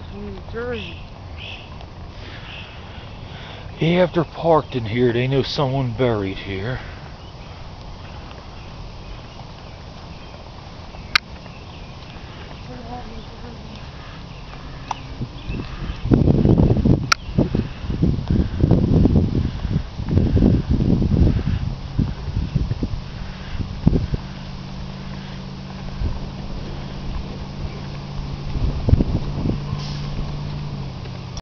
New Jersey. Yeah, if they're parked in here, they know someone buried here.